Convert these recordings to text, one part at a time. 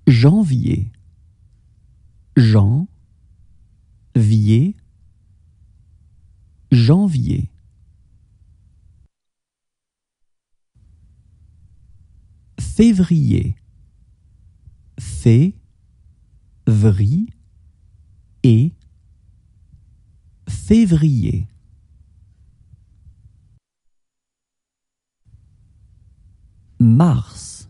Janvier, janvier, janvier. Février, février, février. Mars,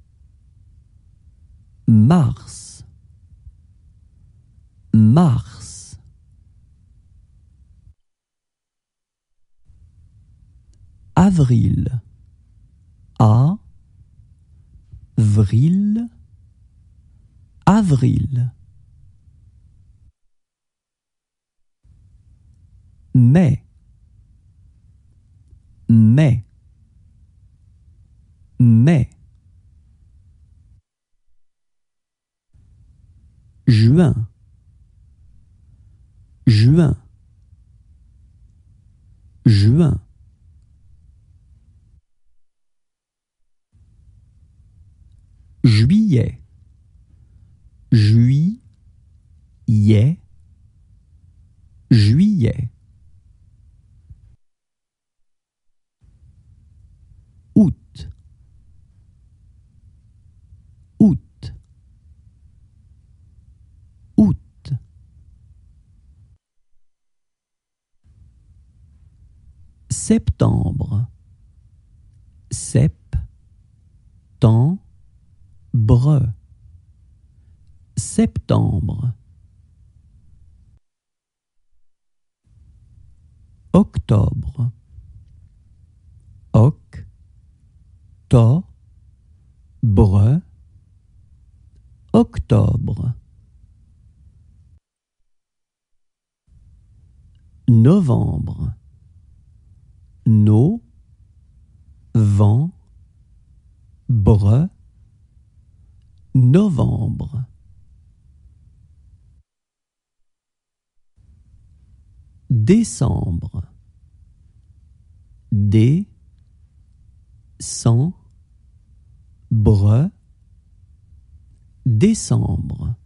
mars, mars. Avril, avril, avril. Mai, mai, mai. Juin, juin, juin. Juillet, juillet, juillet. Août, août, août. Septembre, septembre, septembre. Octobre, octobre, octobre. Novembre, novembre. Décembre, décembre, décembre.